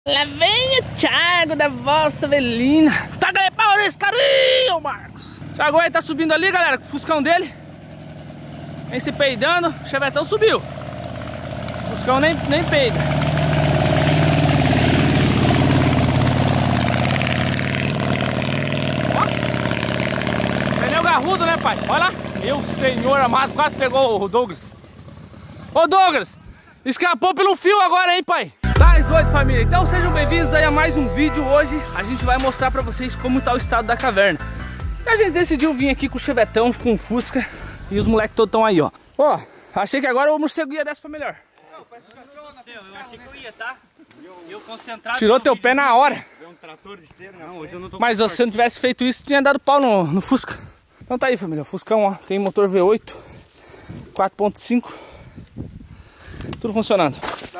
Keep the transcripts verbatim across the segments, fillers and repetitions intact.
Lá vem o Thiago da Vossa Avelina. Tá ganhando pau nesse carinho, Marcos. O Thiago aí tá subindo ali, galera, com o Fuscão dele. Vem se peidando. O Chevetão subiu. O Fuscão nem, nem peida. Ó. Pneu garrudo, né, pai? Olha lá. Meu senhor amado, quase pegou o Douglas. Ô, Douglas, escapou pelo fio agora, hein, pai? Tá doido, família? Então sejam bem-vindos aí a mais um vídeo. Hoje a gente vai mostrar pra vocês como tá o estado da caverna. E a gente decidiu vir aqui com o Chevetão, com o Fusca. E os moleques todos estão aí, ó. Ó, achei que agora o morcego ia descer pra melhor. Não, parece que eu achei que eu ia, tá? Eu concentrado. Tirou teu pé na hora. Um trator esteiro, não, hoje eu não tô. Mas se você não tivesse feito isso, tinha dado pau no, no Fusca. Então tá aí, família. O Fuscão, ó, tem motor V oito, quatro ponto cinco. Tudo funcionando.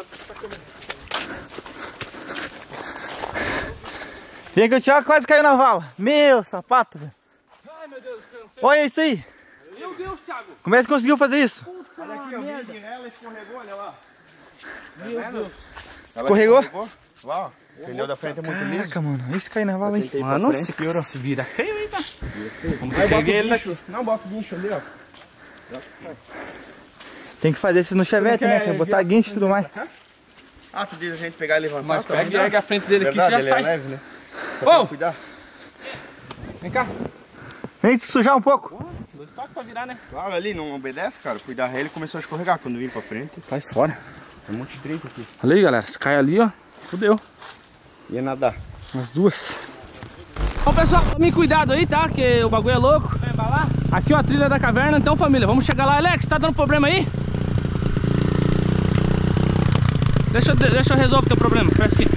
Vem que o Thiago quase caiu na vala. Meu sapato, velho. Ai, meu Deus, cansei. Olha isso aí. Meu Deus, Thiago. Como é que você conseguiu fazer isso? Puta Olha aqui, ó, merda. ela escorregou, olha lá. Meu Deus. Ela Escorregou? Lá, ó. O pneu da frente é muito liso. Caraca, mano. Isso caiu na vala, hein? Tentei pra Mano, frente, se, piorou. se vira feio aí, tá? Vamos Aí, bota pegar o ele daqui. guincho. Não, bota o guincho ali, ó. Tem que fazer isso no chevette, né? Quer botar guincho e tudo mais. Ah, tu diz a gente pegar e levantar? Mas tá pega e bom? ergue a frente dele aqui e Verdade, já ele sai. é leve, né? Só Ô! tem que cuidar. Vem cá. Vem se sujar um pouco. Dois toques pra virar, né? Claro, ali não obedece, cara. Fui dar ré, ele começou a escorregar quando vim pra frente. Faz fora. É um monte de trinco aqui. Olha aí, galera. Se cai ali, ó, fudeu. Ia nadar. As duas. Bom, pessoal, tome cuidado aí, tá? Que o bagulho é louco. Vai embalar? Aqui, ó, a trilha da caverna. Então, família, vamos chegar lá. Alex, tá dando problema aí? Deixa, eu- deixa eu resolver o teu problema. Presta aqui.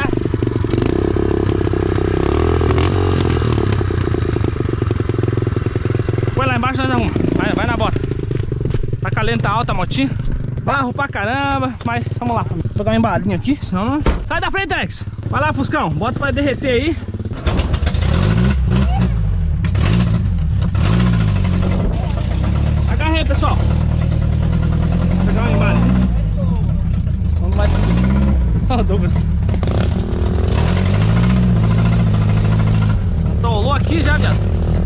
Põe lá embaixo, nós arrumamos. Vai, vai na bota. Tá calenta alta a motinha. Barro pra caramba. Mas vamos lá, família. Vou pegar uma embalinha aqui, senão não... Sai da frente, Alex. Vai lá, Fuscão. Bota pra derreter aí. Agarra aí, pessoal. Vou pegar uma embalinha. Vamos lá subir. Ó, Douglas. Atolou aqui já, viado.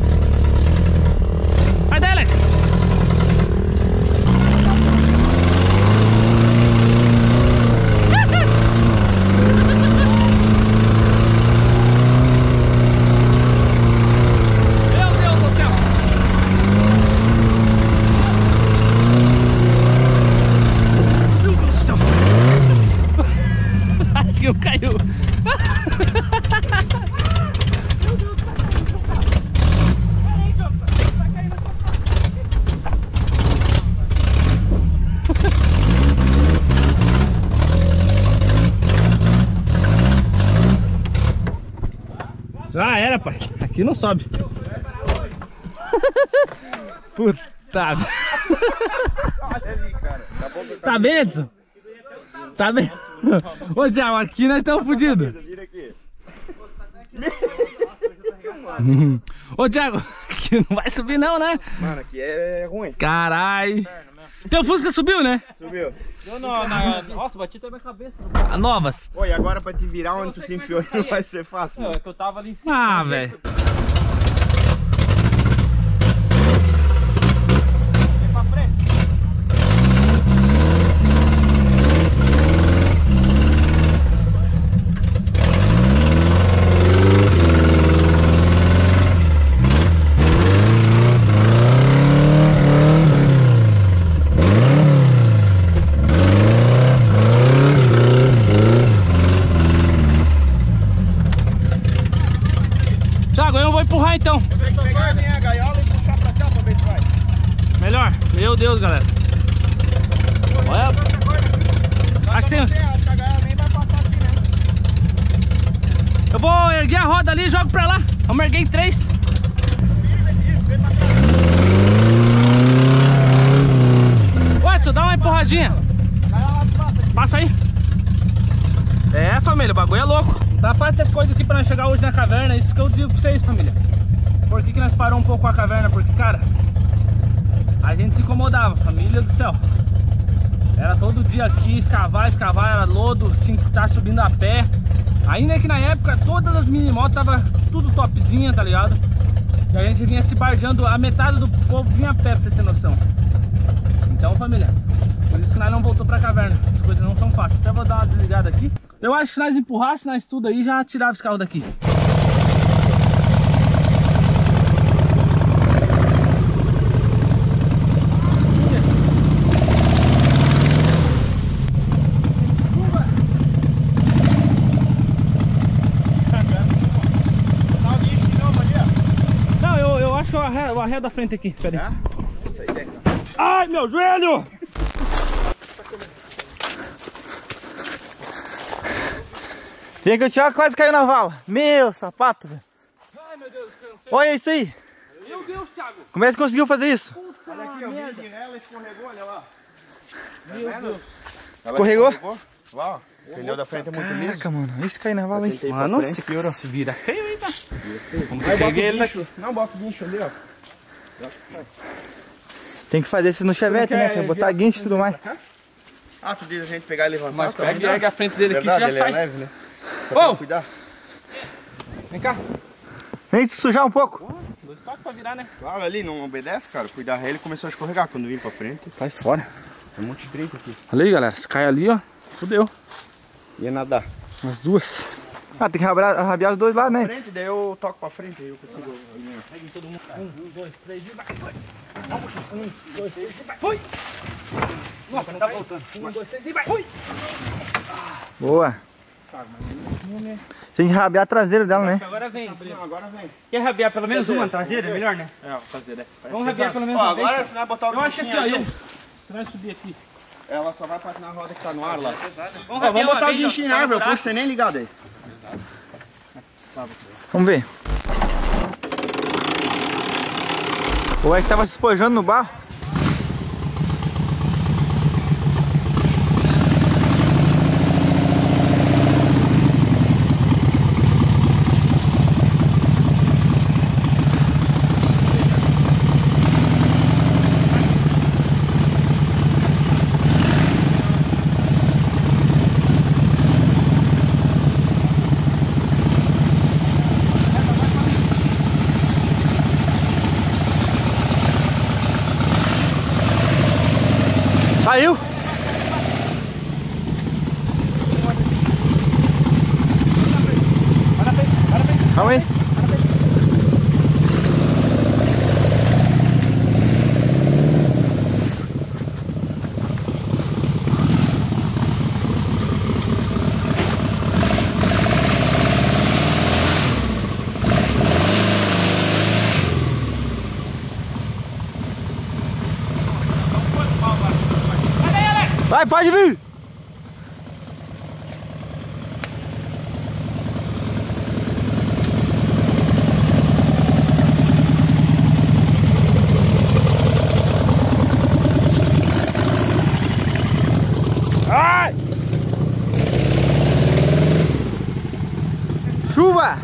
Vai daí, Alex. Meu Deus do céu. Meu Deus do céu. Acho que eu caiu. Já era, pai. Aqui não sobe. Puta. Olha ali, cara. Tá bom que eu Tá bem, Edson? Tá bem? Ô, Thiago, aqui nós estamos fodidos. Vira aqui. Ô, Thiago, aqui não vai subir não, né? Mano, aqui é ruim. Carai. Teu Fusca subiu, né? Subiu. Não, não, na... Nossa, bati até minha cabeça. A novas. Oi, agora pra te virar onde tu se enfiou não vai ser fácil, Não, mano. é que eu tava ali em cima. Ah, velho. Vem pra frente. Thiago, eu vou empurrar então. Tem que pegar a minha gaiola e puxar pra cá pra ver se vai. Melhor. Meu Deus, galera. Olha. Acho que tem... Essa gaiola nem vai passar aqui, né? Eu vou erguer a roda ali e jogo pra lá. Vamos erguer em três. Vem pra cá. Watson, dá uma empurradinha. Gaiola passa. Passa aí. É, família, o bagulho é louco. Não tá fácil essas coisas aqui pra nós chegar hoje na caverna. Isso que eu digo pra vocês, família. Por que que nós paramos um pouco com a caverna? Porque, cara, a gente se incomodava, família do céu. Era todo dia aqui, escavar, escavar, era lodo, tinha que estar subindo a pé. Ainda que na época todas as mini motos tava tudo topzinha, tá ligado? E a gente vinha se barjando, a metade do povo vinha a pé, pra vocês terem noção. Então, família, por isso que nós não voltou pra caverna. As coisas não são fáceis. Até vou dar uma desligada aqui. Eu acho que se nós empurrássemos nós tudo aí, já tirava os carros daqui. Não, eu, eu acho que eu arredo, eu arredo da frente aqui. Pera aí. Ai, meu joelho! Vem que o Thiago quase caiu na vala. Meu sapato, velho. Ai, meu Deus, cansei. Olha isso aí. Meu Deus, Thiago. Como é que conseguiu fazer isso? Puta Olha aqui, merda. eu vi ela escorregou, olha lá. Meu Deus. Ela Escorregou? Lá, ó. O pneu da frente é muito liso. Caraca, mano. Esse caiu na vala aí. Tentei Mano, pra frente, piorou. se vira feio aí, tá? Vamos Aí bota pegar o ele guincho. daqui. Não, bota o guincho ali, ó. Tem que fazer isso no chevette, né? Tem que botar guincho e tudo mais. Ah, tu diz a gente pegar e levantar? Mas tá? pega e ergue a frente dele aqui e Verdade, já ele sai. é leve, né? Só Ô! tem que cuidar. Vem cá. Vem se sujar um pouco. Dois toques pra virar, né? Claro, ali não obedece, cara. Fui dar ré, ele começou a escorregar quando vim pra frente. Sai fora. Tem um monte de trinco aqui. Olha aí, galera. Se cai ali, ó. Fudeu. Ia nadar. As duas. Ah, tem que rabiar, rabiar os dois lá, né? Frente, daí eu toco pra frente, aí eu consigo. Pegue todo mundo. Um, dois, três e vai. Um, dois, três e vai. Foi. Nossa, não tá voltando. Um, dois, três e vai. Foi. Boa. Tem que rabiar a traseira dela, né? Agora vem. Não, agora vem. Quer rabiar pelo menos uma traseira? É melhor, né? É, vou fazer, né? Vamos rabiar pelo menos Ó, uma vez. agora você vai botar o Eu acho que guinchinho assim, ó. ali. eu- Você vai subir aqui. Ela só vai patinar a roda que tá no ar lá. Vamos, Ó, rabiar vamos uma botar o vez, ó, guinchinho pra na árvore, eu furar. puxo sem nem ligado aí. Vamos ver. Ou é que tava se espojando no barro? Saiu? Calma aí. Vai, pode vir! Ai! Chuva!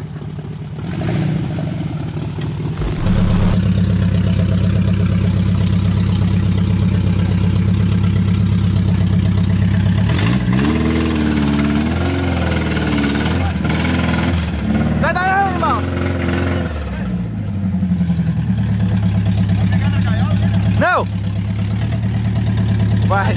Vai dar não, irmão! Não! Vai!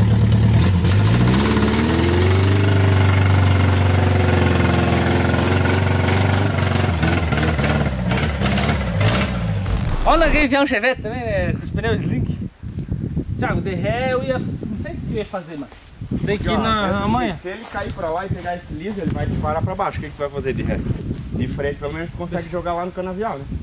Olha quem enfiar um chevette também, né? Com os pneus slick. Thiago, de ré eu ia. Não sei o que eu ia fazer, mano. Tem que ir Ó, é o na seguinte, amanhã. Se ele cair pra lá e pegar esse liso, ele vai disparar pra baixo. O que, que tu vai fazer de ré? De frente, pelo menos tu consegue jogar lá no canavial, né?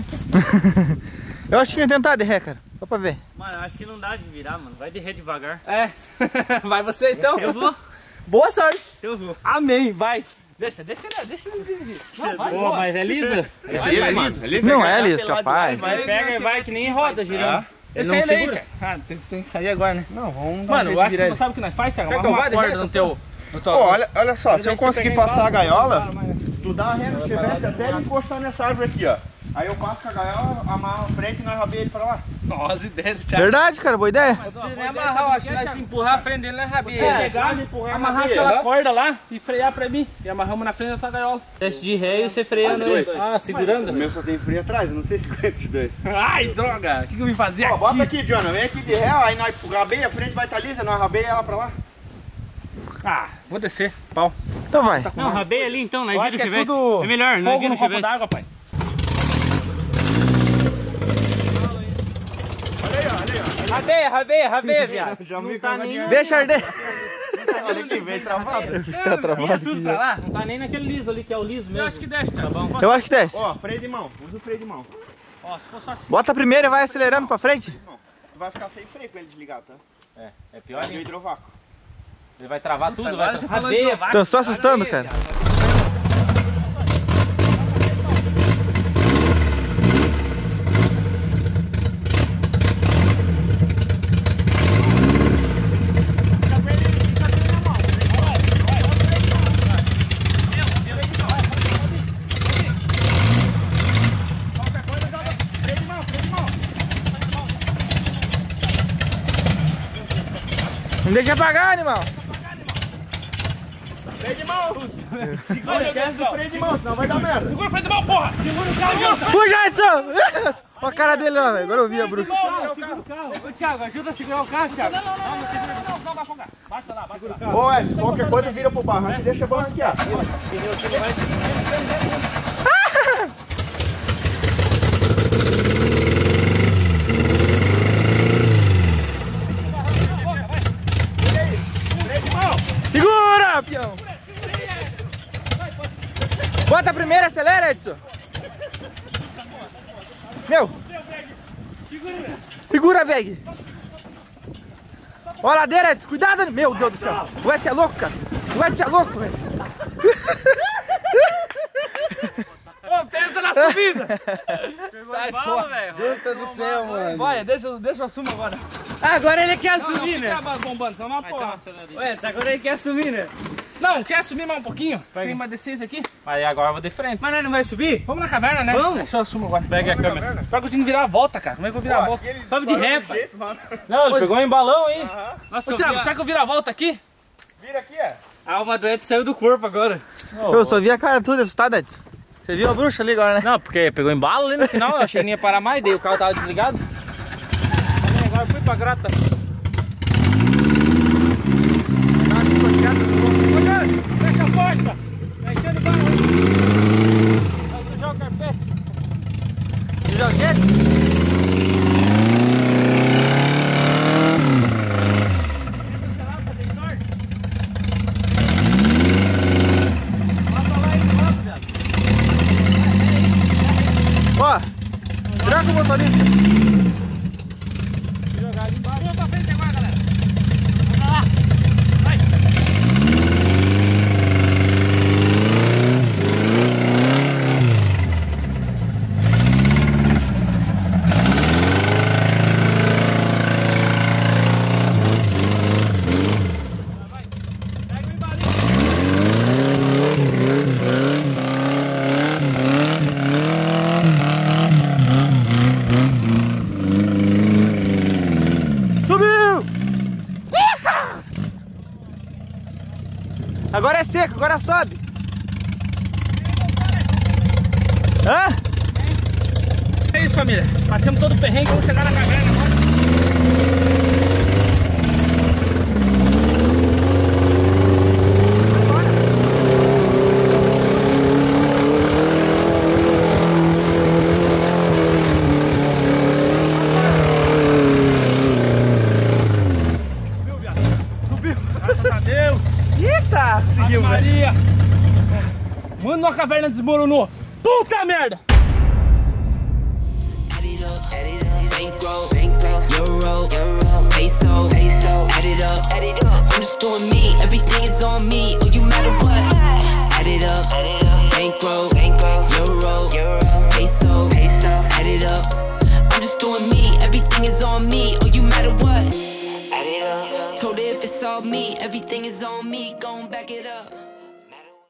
Eu acho que ia tentar de ré, cara. Só pra ver. Mano, acho que não dá de virar, mano. Vai de ré devagar. É. Vai você então? Eu vou. Boa sorte. Eu vou. Amém, vai. Deixa, deixa ele, deixa ele dirigir. Não, vai, Pô, boa. mas é lisa? Vai, Vai, vai, liso. Não é, Liz, capaz. Vai, pega e vai que nem roda girando. Ele Deixa não ele aí, segura. Thiago. Ah, tem, tem que sair agora, né? Não, vamos dar um Mano, jeito eu acho de que virar não sabe o que nós faz, Thiago? Quer que Amarra eu vá uma de corda ré, no teu... No teu... Pô, olha, olha só, se eu Daí você conseguir pega em passar a casa, gaiola, Para, mas- tu dá a ré no chevette até ele encostar nessa árvore aqui, ó. Aí eu passo com a gaiola, amarro a frente e nós rabemos ele pra lá. Nossa, as ideias do Thiago. Verdade, cara, boa ideia. Se nem amarrar, eu acho que nós se empurrar a frente dele, nós rabia. É, pegar, só empurrar amarrar na aquela veia. corda lá e frear pra mim. E amarramos na frente da tua gaiola. Teste de ré e você freando aí. Ah, segurando? O meu só tem freio atrás, eu não sei se aguenta os dois. Ai, droga. O que, que eu vim fazer Ó, aqui? bota aqui, Jonah, vem aqui de ré, ó, aí nós rabei, a frente vai estar lisa, nós rabei ela pra lá. Ah, vou descer. Pau. Então vai. Não, rabei ali então, nós Eu vira acho o que é chivete. tudo É melhor, nós fogo vira no o copo chivete. d'água, pai. Rabeia, rabeia, rabeia, viado. Já Não vi tá que nem... Deixa arder. Olha aqui, veio travado. Tá travado Tudo aqui pra já. lá? Não tá nem naquele liso ali, que é o liso mesmo. Eu acho que desce, Thiago. Tá bom. Eu acho que desce. Ó, freio de mão, usa o freio de mão. Ó, se for só assim. Bota primeiro e vai acelerando pra frente. Não, tu vai ficar sem freio com ele desligado, tá? É, é pior Olha o ainda. hidrovácuo. Ele vai travar tudo, agora vai você travar. falou de Rabeia. Tô só assustando, cara. Não deixa apagar, animal. Freio de mão! Não esquece o freio de mão, senão vai dar merda. Segura o freio de mão, porra! Segura o carro, Puxa, Edson! Olha a cara dele lá, velho. Agora eu vi a bruxa. segura o carro. Ô, Thiago, ajuda a segurar o carro, Thiago. Não, não, não, não, segura, não, não vai afogar. Basta lá, basta lá. Ô Edson, qualquer coisa vira pro barranco e deixa a banca aqui, ó. Pneu aqui não vai. Segura, peão! Bota primeiro, acelera, Edson! Meu! Segura, bag! Ó a ladeira, Edson! Cuidado! Meu Deus do céu! O Edson é louco, cara! O Edson é louco, velho! Ô, pensa na subida! Sai Fala, fora. velho. Deus do céu, mano. Vai, deixa, deixa eu assumir agora. Agora ele quer Não, não, assumir, né? fica bombando, só uma porra. Ué, agora ele quer assumir, né? Não, quer assumir mais um pouquinho? Tem mais descer aqui? Aí agora eu vou de frente. Mas nós não vai subir? Vamos na caverna, né? Vamos. Deixa eu assumir agora. Pega a câmera. Pra conseguir virar a volta, cara. Como é que eu vou virar a volta? Sobe de ré, pai. Não, ele pegou em balão, hein? Nossa, Ô, eu Thiago, vi a- será que eu viro a volta aqui? Vira aqui, ó. a alma do Edson saiu do corpo agora. Eu só vi a cara toda assustada, Edson. Você viu a bruxa ali agora, né? Não, porque pegou embalo ali no final, eu achei que não ia parar mais, daí o carro tava desligado. Aí agora eu fui pra grata. Fecha a porta! Tá enchendo o barro. Vai sujar o carpete. Viu o quê? Ó, tranca o motorista. Jogar ali embaixo. Vamos pra frente agora, galera. Vamos lá. Vai. Pega o embalinho. Subiu! Agora é seco, agora sobe. Hã? É isso, família. Passamos todo o perrengue, vamos chegar na caverna agora. Graças a Deus. Eita, conseguiu, velho. Maria. Mano, a caverna desmoronou. Puta merda.